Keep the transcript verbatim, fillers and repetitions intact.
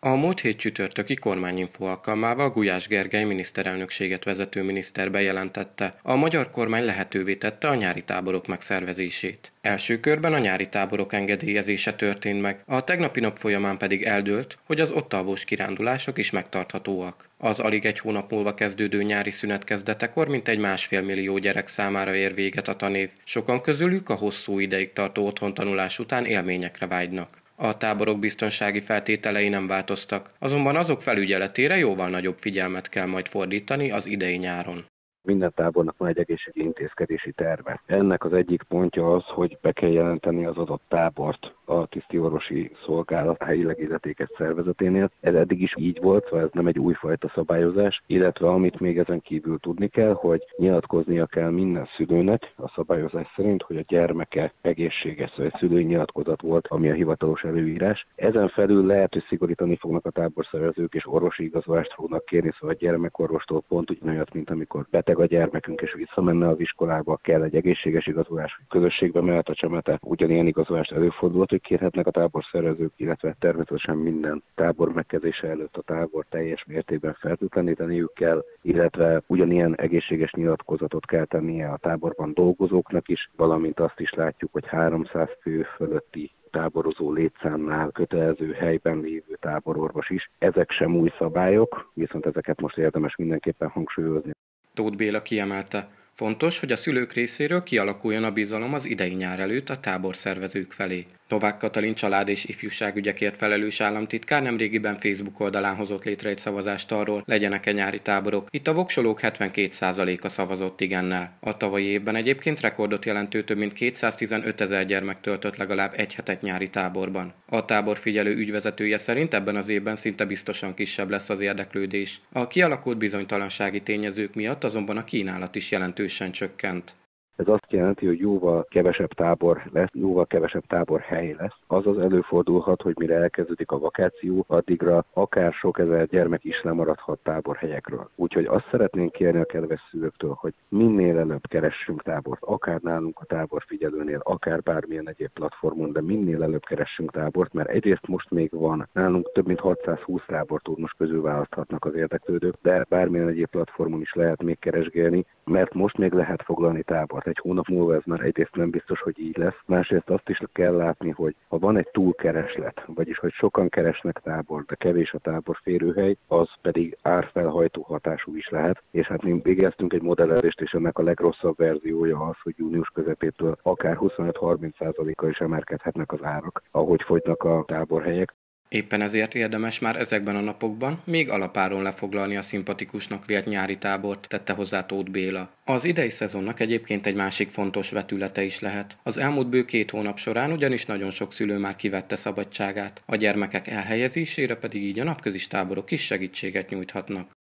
A múlt hét csütörtöki kormányinfo alkalmával Gulyás Gergely miniszterelnökséget vezető miniszter bejelentette, a magyar kormány lehetővé tette a nyári táborok megszervezését. Első körben a nyári táborok engedélyezése történt meg, a tegnapi nap folyamán pedig eldőlt, hogy az ott alvós kirándulások is megtarthatóak. Az alig egy hónap múlva kezdődő nyári szünet kezdetekor mintegy másfél millió gyerek számára ér véget a tanév, sokan közülük a hosszú ideig tartó otthontanulás után élményekre vágynak. A táborok biztonsági feltételei nem változtak, azonban azok felügyeletére jóval nagyobb figyelmet kell majd fordítani az idei nyáron. Minden tábornak van egy egészségügyi intézkedési terve. Ennek az egyik pontja az, hogy be kell jelenteni az adott tábort a tisztiorvosi szolgálat helyileg illetékes szervezeténél. Ez eddig is így volt, szóval ez nem egy újfajta szabályozás, illetve amit még ezen kívül tudni kell, hogy nyilatkoznia kell minden szülőnek a szabályozás szerint, hogy a gyermeke egészséges, szóval egy szülői nyilatkozat volt, ami a hivatalos előírás. Ezen felül lehet, hogy szigorítani fognak a táborszervezők és orvosi igazolást fognak kérni, szóval a gyermekorvostól pont ugyanolyat, mint amikor beteg a gyermekünk és visszamenne az iskolába, kell egy egészséges igazolás, hogy közösségbe mehet a csemete. Ugyanilyen igazolást előfordulhat, hogy kérhetnek a táborszervezők, illetve természetesen minden tábor megkezdése előtt a tábor teljes mértékben fertőtleníteniük kell, illetve ugyanilyen egészséges nyilatkozatot kell tennie a táborban dolgozóknak is, valamint azt is látjuk, hogy háromszáz fő fölötti táborozó létszámnál kötelező helyben lévő tábororvos is. Ezek sem új szabályok, viszont ezeket most érdemes mindenképpen hangsúlyozni. Tóth Béla kiemelte, fontos, hogy a szülők részéről kialakuljon a bizalom az idei nyár előtt a táborszervezők felé. Novák Katalin család- és ifjúságügyekért felelős államtitkár nemrégiben Facebook oldalán hozott létre egy szavazást arról, legyenek-e nyári táborok. Itt a voksolók hetvenkét százaléka szavazott igennel. A tavalyi évben egyébként rekordot jelentő több mint kétszáztizenöt ezer gyermek töltött legalább egy hetet nyári táborban. A tábor figyelő ügyvezetője szerint ebben az évben szinte biztosan kisebb lesz az érdeklődés. A kialakult bizonytalansági tényezők miatt azonban a kínálat is jelentősen csökkent. Ez azt jelenti, hogy jóval kevesebb tábor lesz, jóval kevesebb táborhely lesz. Azaz előfordulhat, hogy mire elkezdődik a vakáció, addigra akár sok ezer gyermek is lemaradhat táborhelyekről. Úgyhogy azt szeretnénk kérni a kedves szülőktől, hogy minél előbb keressünk tábort, akár nálunk a táborfigyelőnél, akár bármilyen egyéb platformon, de minél előbb keressünk tábort, mert egyrészt most még van, nálunk több mint hatszázhúsz tábortól most közül választhatnak az érdeklődők, de bármilyen egyéb platformon is lehet még keresgélni, mert most még lehet foglalni tábort. Egy hónap múlva ez már egyrészt nem biztos, hogy így lesz. Másrészt azt is kell látni, hogy ha van egy túlkereslet, vagyis hogy sokan keresnek tábort, de kevés a tábor férőhely, az pedig árfelhajtó hatású is lehet. És hát mi végeztünk egy modellezést, és ennek a legrosszabb verziója az, hogy június közepétől akár huszonöt-harminc százalékkal is emelkedhetnek az árak, ahogy fogynak a táborhelyek. Éppen ezért érdemes már ezekben a napokban még alapáron lefoglalni a szimpatikusnak vélt nyári tábort, tette hozzá Tóth Béla. Az idei szezonnak egyébként egy másik fontos vetülete is lehet. Az elmúlt bő két hónap során ugyanis nagyon sok szülő már kivette szabadságát, a gyermekek elhelyezésére pedig így a napközis táborok is segítséget nyújthatnak.